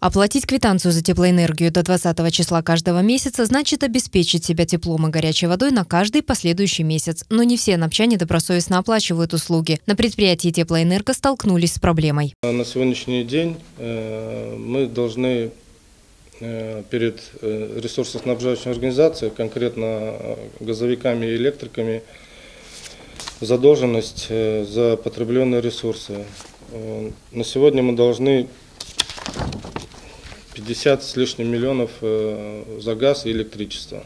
Оплатить квитанцию за теплоэнергию до 20 числа каждого месяца значит обеспечить себя теплом и горячей водой на каждый последующий месяц. Но не все напчане добросовестно оплачивают услуги. На предприятии Теплоэнерго столкнулись с проблемой. На сегодняшний день мы должны перед ресурсоснабжающей организацией, конкретно газовиками и электриками, задолженность за потребленные ресурсы. На сегодня мы должны 50 с лишним миллионов за газ и электричество.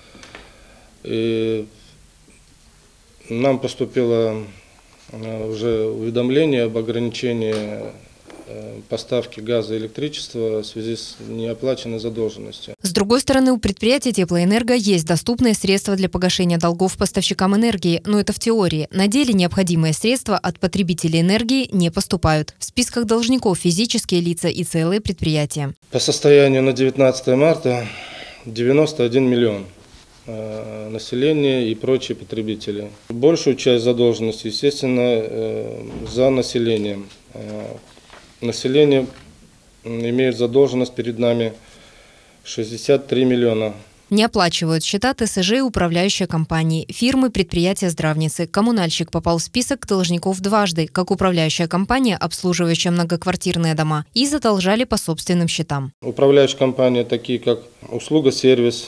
И нам поступило уже уведомление об ограничении поставки газа и электричества в связи с неоплаченной задолженностью. С другой стороны, у предприятия Теплоэнерго есть доступные средства для погашения долгов поставщикам энергии, но это в теории. На деле необходимые средства от потребителей энергии не поступают. В списках должников физические лица и целые предприятия. По состоянию на 19 марта 91 миллион населения и прочие потребители. Большую часть задолженности, естественно, за населением. Население имеет задолженность перед нами 63 миллиона. Не оплачивают счета ТСЖ и управляющие компании, фирмы, предприятия, здравницы. Коммунальщик попал в список должников дважды, как управляющая компания, обслуживающая многоквартирные дома, и задолжали по собственным счетам. Управляющие компании, такие как «Услуга-сервис»,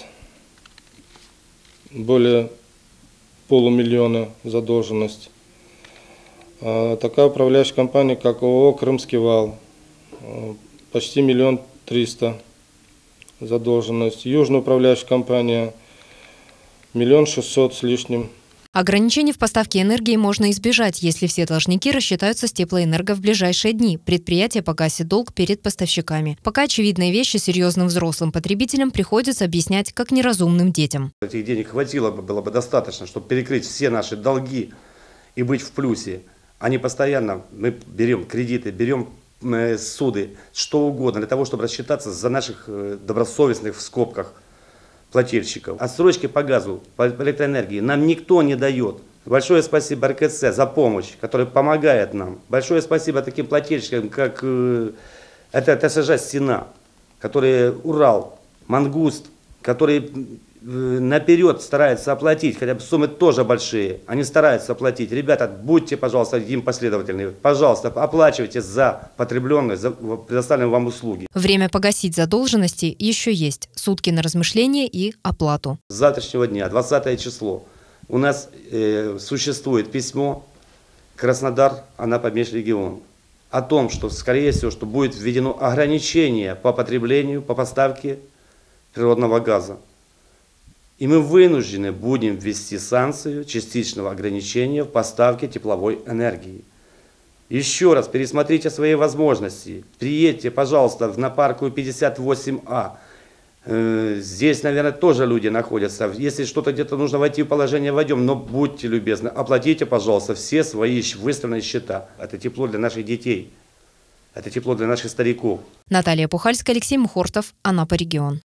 более полумиллиона задолженность. Такая управляющая компания, как ООО «Крымский вал», почти 1 300 000 задолженность. Южная управляющая компания 1 600 000 с лишним. Ограничений в поставке энергии можно избежать, если все должники рассчитаются с Теплоэнерго в ближайшие дни. Предприятие погасит долг перед поставщиками. Пока очевидные вещи серьезным взрослым потребителям приходится объяснять как неразумным детям. Этих денег хватило бы, было бы достаточно, чтобы перекрыть все наши долги и быть в плюсе. Они постоянно, мы берем кредиты, берем суды, что угодно, для того, чтобы рассчитаться за наших добросовестных, в скобках, плательщиков. Отсрочки по газу, по электроэнергии нам никто не дает. Большое спасибо РКЦ за помощь, которая помогает нам. Большое спасибо таким плательщикам, как это ТСЖ «Стена», которые Урал, Мангуст, которые наперед стараются оплатить, хотя бы суммы тоже большие, они стараются оплатить. Ребята, будьте, пожалуйста, им последовательны. Пожалуйста, оплачивайте за потребленные, за предоставленные вам услуги. Время погасить задолженности еще есть. Сутки на размышление и оплату. С завтрашнего дня, 20 число, у нас существует письмо Краснодар, Анапа межрегион, о том, что, скорее всего, что будет введено ограничение по потреблению, по поставке природного газа. И мы вынуждены будем ввести санкцию частичного ограничения в поставке тепловой энергии. Еще раз пересмотрите свои возможности. Приедьте, пожалуйста, на Парковую 58А. Здесь, наверное, тоже люди находятся. Если что-то где-то нужно войти в положение, войдем. Но будьте любезны, оплатите, пожалуйста, все свои выставленные счета. Это тепло для наших детей. Это тепло для наших стариков. Наталья Пухальская, Алексей Мухортов, Анапа регион.